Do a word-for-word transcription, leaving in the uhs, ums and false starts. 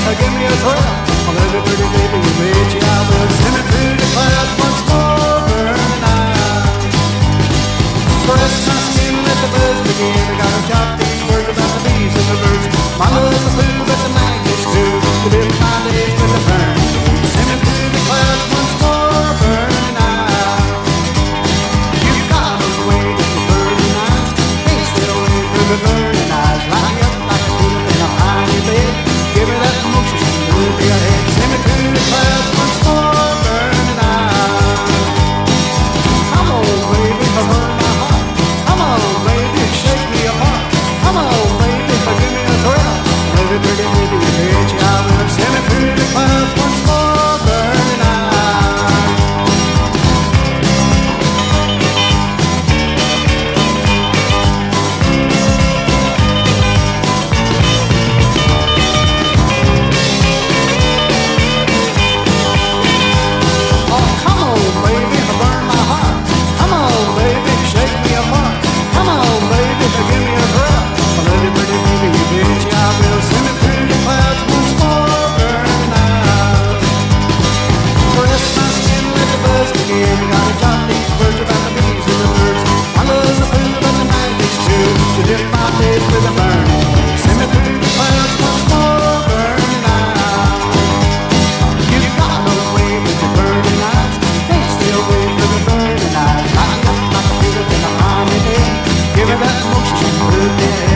give me a thrill. Oh, baby, pretty baby, you bitch, I will send me through the clouds once more, burning out. Caress my skin, let the buzz begin. I gotta jot these words about the bees and the birds. My love's a fool, but the night is too. To live my days with the burn. Send me through the clouds once more, burning out. You got away with the burning eyes. Can't stay away from the burning eyes. Line up like a fool in a honey bed. Give me that motion, move your head. Send me through the clouds once more, burning out. Come on, baby, burn my heart. Come on, baby, shake me apart. Come on, baby, give me a thrill. Baby, pretty baby, bitch, I will send me through the clouds once more, burning out. Oh, come on, baby, burn my heart. Come on, baby, shake me apart. Come on, baby, give me a thrill. Baby, pretty baby, bitch, I will send me through the clouds once more, burning out. Caress my skin, let the buzz begin. Gotta jot these words about the bees and the birds. My love's a fool, but the night is true. To live my days with a burning. Send me through the clouds once more, burning out. You got away with your burning eyes. Can't stay away from the burning eyes. Line up like a fever in a honey day. Give me that motion, move it.